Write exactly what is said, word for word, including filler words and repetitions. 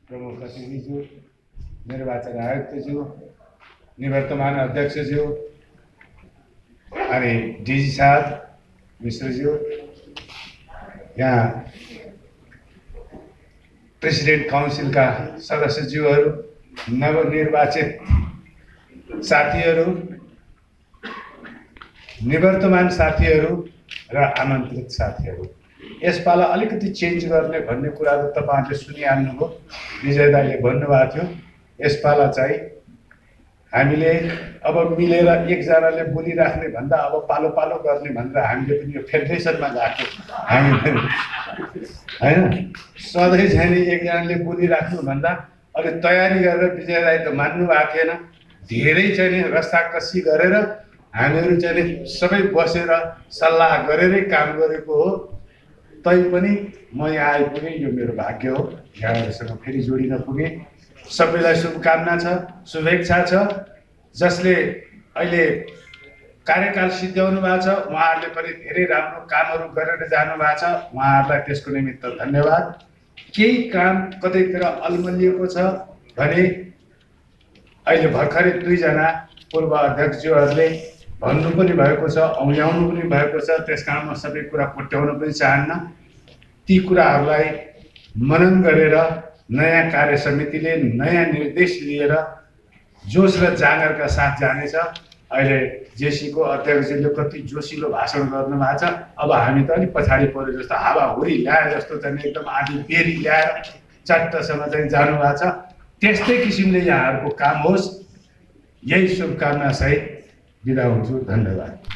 प्रमुख अतिथिज्यू, निर्वाचन आयुक्तज्यू, निवर्तमान अध्यक्षज्यू, अनि डिजी साहब मिश्रज्यू, यहाँ प्रेसिडेन्ट काउन्सिलका सदस्यज्यूहरू, नवनिर्वाचित साथीहरू, निवर्तमान साथीहरू र आमन्त्रित साथीहरू। यसपाला अलिकति चेन्ज गर्ने भन्ने कुरा त तपाईहरुले सुनिहाल्नुभयो। विजय दाइले भन्नुभएको थियो यसपाला चाहिँ हामीले अब मिलेर एकजनाले बोलिराख्ने भन्दा अब पालो पालो गर्ने भनेर हामीले पनि यो फेडरेसनमा गएको हामी हैन। सधैँ चाहिँ एकजनाले बोलिराख्नु भन्दा अलि तयारी गरेर विजय दाइ त मान्नु भएको थिएन। धेरै चाहिँ रस्ताकसी गरेर हामीहरू चाहिँ सबै बसेर सल्लाह गरेरै काम गरेको हो। तैपनि म यहाँ आइपुगेँ, यो मेरो भाग्य हो। यहाँहरूसँग फेरि जोडिन पुगेँ। सबैलाई शुभकामना छ, शुभेच्छा छ। जसले अहिले कार्यकाल सिद्ध्याउनु भएको छ उहाँहरूले पनि धेरै राम्रो कामहरू गरेर जानु भएको छ, उहाँहरूलाई त्यसको निमित्त धन्यवाद। केही काम कतैतिर अल्मलिएको छ भने अहिले भर्खरै दुईजना पूर्व अध्यक्षज्यूहरूले भन्नु पनि भएको छ, औल्याउनु पनि भएको छ। त्यसकारण म सबै कुरा कोट्याउन पनि चाहन्न। ती कुराहरूलाई मनन गरेर नयाँ कार्य समितिले नयाँ निर्देश लिएर जोश र जाँगरका साथ जानेछ। अहिले जेसीको अध्यक्षले कति जोसिलो भाषण गर्नु भएको छ। अब हामी त अलिक पछाडि पऱ्यो जस्तो, हावाहुरी ल्याए जस्तो चाहिँ एकदम आधी बेरी ल्याएर चट्टसम्म चाहिँ जानु भएको छ। त्यस्तै किसिमले यहाँहरूको काम होस्, यही शुभकामना सहित बिदा हुन्छु। धन्यवाद।